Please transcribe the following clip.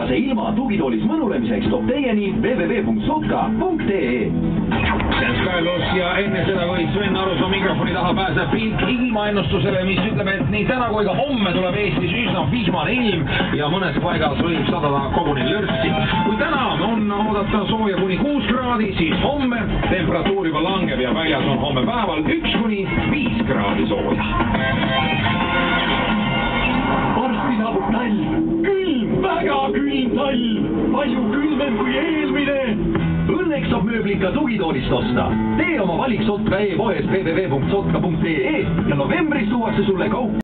suurepärase ilma tugitoolis mõnulemiseks toob teieni www.sotka.ee. Jens Carlos ja enne seda, kui Sven Arusoo mikrofoni taha pääseb pilk ilmaennustusele, mis ütleb, et nii täna kui ka homme tuleb Eestis üsna vihmane ilm ja mõnes paigas võib sadada koguni lörtsi. Kui täna on oodata sooja kuni 6 kraadi, siis homme temperatuur juba langeb ja väljas on homme päeval 1 kuni 5 kraadi sooja. Varsti saabub talv, külm, väga külm talv, palju külmem kui eelmine. Õnneks saab mööblit ka tugitoolist osta. Tee oma valik Sotka e-poes www.sotka.ee ja novembris tuuakse sulle kaup.